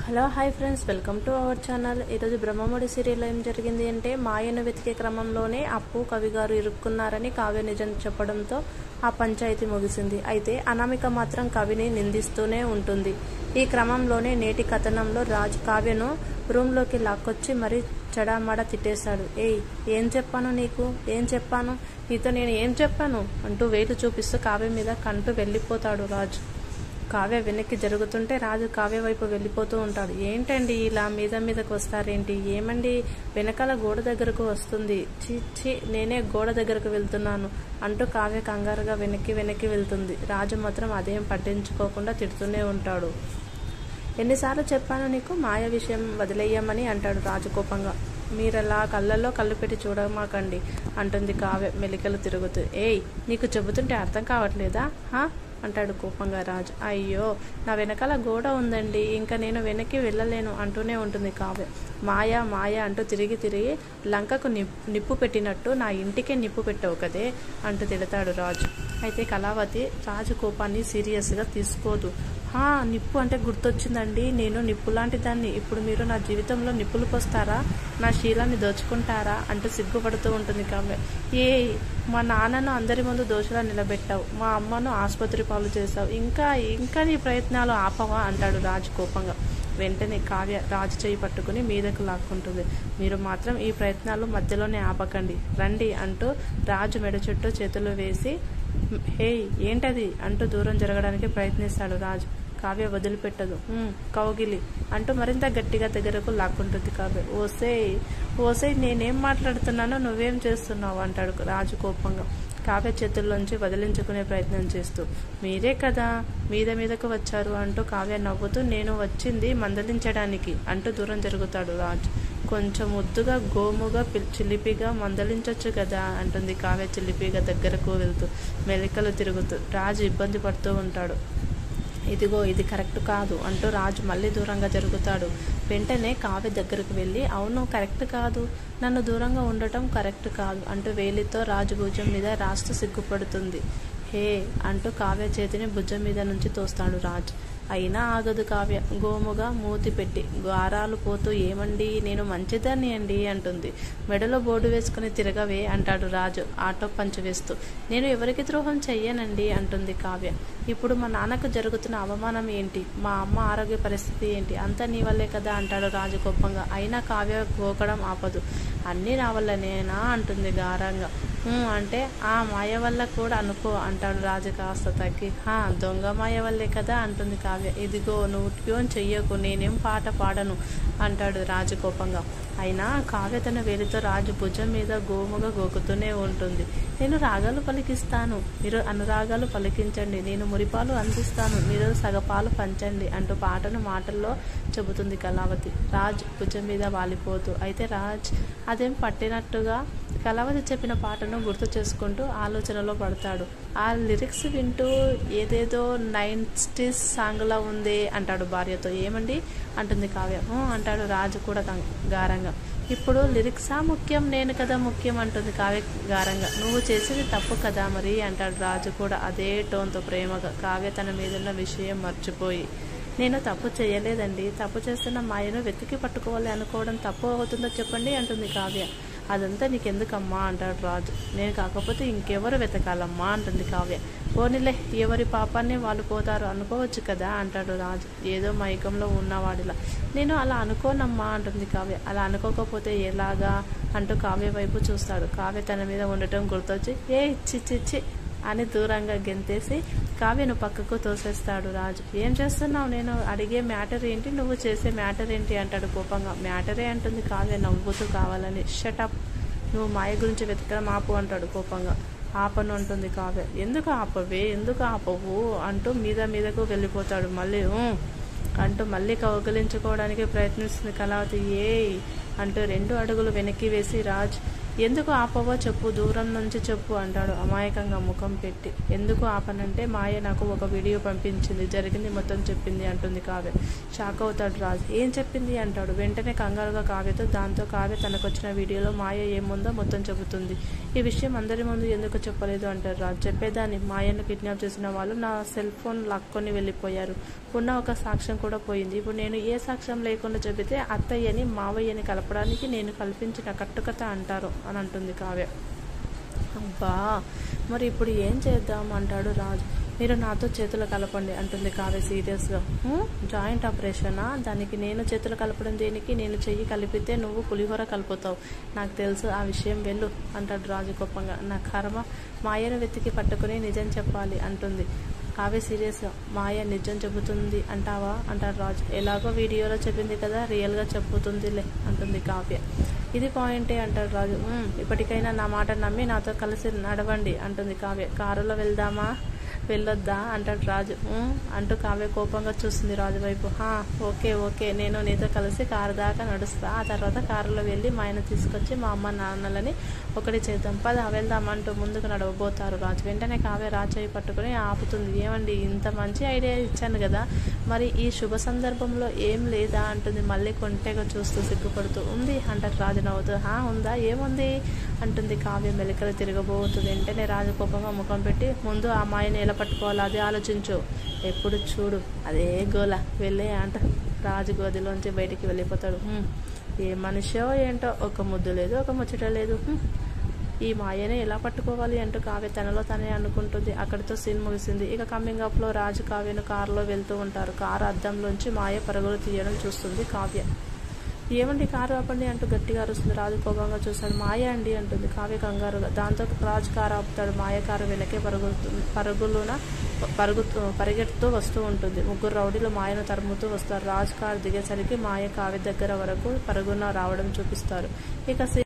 Hello hi friends, welcome to our channel. ఈరోజు బ్రహ్మముడి సీరియల్లో ఏం జరిగింది అంటే, మాయను వెతికే క్రమంలోనే అప్పు కవి గారు ఇరుక్కున్నారని కావ్య నిజం చెప్పడంతో ఆ పంచాయతీ ముగిసింది. అయితే అనామిక మాత్రం కవిని నిందిస్తూనే ఉంటుంది. ఈ క్రమంలోనే నేటి కథనంలో రాజ్ కావ్యను రూమ్లోకి లాక్కొచ్చి మరీ చెడామడ తిట్టేశాడు. ఏయ్, ఏం చెప్పాను నీకు? ఏం చెప్పాను నీతో? నేను ఏం చెప్పాను అంటూ వేలు చూపిస్తూ కావ్య మీద కంటూ వెళ్ళిపోతాడు రాజు. కావ్య వెనక్కి జరుగుతుంటే రాజు కావ్య వైపు వెళ్ళిపోతూ ఉంటాడు. ఏంటండి ఇలా మీదకు వస్తారేంటి? ఏమండి, వెనకాల గోడ దగ్గరకు వస్తుంది. చీ, నేనే గోడ దగ్గరకు వెళ్తున్నాను అంటూ కావ్య కంగారుగా వెనక్కి వెళ్తుంది. రాజు మాత్రం అదేం పట్టించుకోకుండా తిడుతూనే ఉంటాడు. ఎన్నిసార్లు చెప్పాను నీకు మాయ విషయం వదిలేయమని అంటాడు రాజు కోపంగా. మీరలా కళ్ళల్లో కళ్ళు పెట్టి చూడమాకండి అంటుంది కావ్య మెలికలు తిరుగుతూ. ఏయ్, నీకు చెబుతుంటే అర్థం కావట్లేదా అంటాడు కోపంగా రాజు. అయ్యో, నా వెనకాల గోడ ఉందండి, ఇంకా నేను వెనక్కి వెళ్ళలేను అంటూనే ఉంటుంది కావ్య. మాయ అంటూ తిరిగి లంకకు నిప్పు పెట్టినట్టు నా ఇంటికే నిప్పు పెట్టవు కదే అంటూ తిడతాడు రాజు. అయితే కళావతి రాజు కోపాన్ని సీరియస్గా తీసుకోదు. నిప్పు అంటే గుర్తొచ్చిందండి, నేను నిప్పు లాంటి దాన్ని. ఇప్పుడు మీరు నా జీవితంలో నిప్పులు పోస్తారా? నా శీలాన్ని దోచుకుంటారా అంటూ సిగ్గుపడుతూ ఉంటుంది కావ్య. మా నాన్నను అందరి ముందు దోషులా నిలబెట్టావు, మా అమ్మను ఆసుపత్రి పాలు చేశావు, ఇంకా నీ ప్రయత్నాలు ఆపవా అంటాడు రాజు కోపంగా. వెంటనే కావ్య రాజు చేయి పట్టుకుని మీదకు లాక్కుంటుంది. మీరు మాత్రం ఈ ప్రయత్నాలు మధ్యలోనే ఆపకండి, రండి అంటూ రాజు మెడ చుట్టూ చేతులు వేసి ఏంటది అంటూ దూరం జరగడానికి ప్రయత్నిస్తాడు రాజు. కావ్య వదిలిపెట్టదు. కౌగిలి అంటూ మరింత గట్టిగా దగ్గరకు లాక్కుంటుంది కావ్య. ఓసే నేనేం మాట్లాడుతున్నానో నువ్వేం చేస్తున్నావు అంటాడు రాజు కోపంగా కావ్య చేతుల్లోంచి వదిలించుకునే ప్రయత్నం చేస్తూ. మీరే కదా మీదకు వచ్చారు అంటూ కావ్య నవ్వుతూ, నేను వచ్చింది మందలించడానికి అంటూ దూరం జరుగుతాడు రాజు. కొంచెం ముద్దుగా గోముగా చిలిపిగా మందలించొచ్చు కదా అంటుంది కావ్య చిలిపిగా దగ్గరకు వెళ్తూ మెలికలు తిరుగుతూ. రాజు ఇబ్బంది పడుతూ ఉంటాడు. ఇదిగో ఇది కరెక్ట్ కాదు అంటూ రాజు మళ్ళీ దూరంగా జరుగుతాడు. వెంటనే కావ్య దగ్గరకు వెళ్ళి, అవును కరెక్ట్ కాదు, నన్ను దూరంగా ఉండటం కరెక్ట్ కాదు అంటూ వేలితో రాజు భుజం మీద రాస్తూ సిగ్గుపడుతుంది. అంటూ కావ్య చేతిని భుజం మీద నుంచి తోస్తాడు రాజు. అయినా ఆగదు కావ్య. గోముగా మూతి పెట్టి గారాలు పోతూ, ఏమండి నేను మంచిదాన్ని అండి అంటుంది. మెడలో బోర్డు వేసుకుని తిరగవే అంటాడు రాజు ఆటో పంచు వేస్తూ. నేను ఎవరికి ద్రోహం చెయ్యనండి అంటుంది కావ్య. ఇప్పుడు మా నాన్నకు జరుగుతున్న అవమానం ఏంటి? మా అమ్మ ఆరోగ్య పరిస్థితి ఏంటి? అంతా నీ వల్లే కదా అంటాడు రాజు కోపంగా. అయినా కావ్య గోకడం ఆపదు. అన్నీ నా వల్లనేనా అంటుంది గారంగా. అంటే ఆ మాయ వల్ల కూడా అనుకో అంటాడు రాజు కాస్త తగ్గి. దొంగ మాయ వల్లే కదా అంటుంది కావ్య. ఇదిగో నువ్వు ట్యూన్ చెయ్యకు, నేనేం పాట పాడను అంటాడు రాజు కోపంగా. అయినా కావ్య తన వేలితో రాజు భుజం మీద గోముగా గోకుతూనే ఉంటుంది. నేను రాగాలు పలికిస్తాను, మీరు అనురాగాలు పలికించండి, నేను మురిపాలు అందిస్తాను, మీరు సగపాలు పంచండి అంటూ పాటను మాటల్లో చెబుతుంది కళావతి రాజ్ భుజం మీద వాలిపోతూ. అయితే రాజ్ అదేం పట్టినట్టుగా కళావతి చెప్పిన పాటను గుర్తు చేసుకుంటూ ఆలోచనలో పడతాడు. ఆ లిరిక్స్ వింటూ ఏదేదో 90s సాంగ్లా ఉంది అంటాడు భార్యతో. ఏమండి అంటుంది కావ్య. అంటాడు రాజు కూడా గారంగా. ఇప్పుడు లిరిక్సా ముఖ్యం, నేను కదా ముఖ్యం అంటుంది కావ్య గారంగా. నువ్వు చేసేది తప్పు కదా మరి అంటాడు రాజు కూడా అదే టోన్తో ప్రేమగా. కావ్య తన మీదున్న విషయం మర్చిపోయి, నేను తప్పు చేయలేదండి, తప్పు చేస్తున్న మాయను వెతికి పట్టుకోవాలి అనుకోవడం తప్పు అవుతుందో చెప్పండి అంటుంది కావ్య. అదంతా నీకెందుకమ్మా అంటాడు రాజు. నేను కాకపోతే ఇంకెవరు వెతకాలమ్మా అంటుంది కావ్య. పోనీలే, ఎవరి పాపాన్ని వాళ్ళు పోతారు అనుకోవచ్చు కదా అంటాడు రాజు ఏదో మైకంలో ఉన్నవాడిలా. నేను అలా అనుకోనమ్మా అంటుంది కావ్య. అలా అనుకోకపోతే ఎలాగా అంటూ కావ్య వైపు చూస్తాడు. కావ్య తన మీద ఉండటం గుర్తొచ్చి చిచ్చి అని దూరంగా గెంతేసి కావ్యను పక్కకు తోసేస్తాడు రాజు. ఏం చేస్తున్నావు? నేను అడిగే మ్యాటర్ ఏంటి, నువ్వు చేసే మ్యాటర్ ఏంటి అంటాడు కోపంగా. మ్యాటరే అంటుంది కావ్య నవ్వుతూ కావాలని. షటప్, నువ్వు మాయ గురించి వెతకడం ఆపు అంటాడు కోపంగా. ఆపను అంటుంది కావ్య. ఎందుకు ఆపవు అంటూ మీదకు వెళ్ళిపోతాడు. మళ్ళీ అంటూ మళ్ళీ కౌగిలించుకోవడానికి ప్రయత్నిస్తుంది కళావతి. అంటూ 2 అడుగులు వెనక్కి వేసి రాజ్ ఎందుకు ఆపవో చెప్పు, దూరం నుంచి చెప్పు అంటాడు అమాయకంగా ముఖం పెట్టి. ఎందుకు ఆపనంటే మాయ నాకు ఒక వీడియో పంపించింది, జరిగింది మొత్తం చెప్పింది అంటుంది కావ్య. షాక్ అవుతాడు రాజ్. ఏం చెప్పింది అంటాడు వెంటనే కంగారుగా కావ్యతో. దాంతో కావ్య తనకొచ్చిన వీడియోలో మాయ ఏముందో మొత్తం చెబుతుంది. ఈ విషయం అందరి ముందు ఎందుకు చెప్పలేదు అంటాడు రాజ్. చెప్పేదాన్ని, మాయను కిడ్నాప్ చేసిన వాళ్ళు నా సెల్ ఫోన్ లాక్కొని వెళ్ళిపోయారు. ఉన్న ఒక సాక్ష్యం కూడా పోయింది. ఇప్పుడు నేను ఏ సాక్ష్యం లేకుండా చెబితే అత్తయ్యని మావయ్యని కలపడానికి నేను కల్పించిన కట్టుకథ అంటారు అని అంటుంది కావ్య. అబ్బా, మరి ఇప్పుడు ఏం చేద్దాం అంటాడు రాజు. మీరు నాతో చేతులు కలపండి అంటుంది కావ్య సీరియస్గా. జాయింట్ ఆపరేషనా? దానికి నేను చేతులు కలపడం దేనికి? నేను చెయ్యి కలిపితే నువ్వు పులిహోర కలుపుతావు, నాకు తెలుసు ఆ విషయం, వెళ్ళు అంటాడు రాజు కోపంగా. నా కర్మ, మాయను వెతికి పట్టుకుని నిజం చెప్పాలి అంటుంది కావ్య సీరియస్గా. మాయ నిజం చెబుతుంది అంటావా అంటాడు రాజు. ఎలాగో వీడియోలో చెప్పింది కదా, రియల్గా చెబుతుందిలే అంటుంది కావ్య. ఇది పాయింటే అంటాడు రాజు. ఇప్పటికైనా నా మాట నమ్మి నాతో కలిసి నడవండి అంటుంది కావ్య. కారులో వెళ్దామా, వెళ్ళొద్దా అంటాడు రాజు. అంటూ కావ్య కోపంగా చూస్తుంది రాజు వైపు. ఓకే ఓకే, నేను నీతో కలిసి కారు దాకా నడుస్తా, ఆ తర్వాత కారులో వెళ్ళి మా ఆయన తీసుకొచ్చి మా అమ్మ నాన్నలని ఒకటి చేద్దాం, పద వెళ్దాం అంటూ ముందుకు నడవబోతారు రాజు. వెంటనే కావ్య రాజయ్య పట్టుకుని ఆపుతుంది. ఏమండి, ఇంత మంచి ఐడియా ఇచ్చాను కదా, మరి ఈ శుభ సందర్భంలో ఏం లేదా అంటుంది మళ్ళీ కొంటెగా చూస్తూ సిగ్గుపడుతూ. ఉంది అంటారు రాజు నవ్వుతూ. ఉందా, ఏముంది అంటుంది కావ్య మెలికలు తిరగబోతుంది. వెంటనే రాజు కోపంగా ముఖం పెట్టి, ముందు ఆ అమ్మాయిని ఎలా పట్టుకోవాలి అది ఆలోచించు, ఎప్పుడు చూడు అదే గోల, వెళ్ళే అంట. రాజు గదిలోంచి బయటికి వెళ్ళిపోతాడు. ఏ మనిషో ఏంటో, ఒక ముద్దు లేదు, ఒక ముచ్చట లేదు, ఈ మాయని ఎలా పట్టుకోవాలి అంటూ కావ్య తనలో తనే అనుకుంటుంది. అక్కడితో సీన్ ముగిసింది. ఇక కమింగ్ అప్ లో రాజు కావ్యను కారులో వెళ్తూ ఉంటారు. కారు అద్దంలోంచి మాయ పరుగులు తీయడం చూస్తుంది కావ్య. ఏమండి, కారు ఆపండి అంటూ గట్టిగా అరుస్తుంది. రాజు కోపంగా చూస్తాడు. మాయ అండి అంటుంది కావ్య కంగారుగా. దాంతో రాజు కారు ఆపుతాడు. మాయ కారు వెనకే పరిగెడుతూ వస్తూ ఉంటుంది. ముగ్గురు రౌడీలు మాయను తరుముతూ వస్తారు. రాజు కారు దిగేసరికి మాయ కావ్య దగ్గర వరకు పరుగున రావడం చూపిస్తారు. ఇక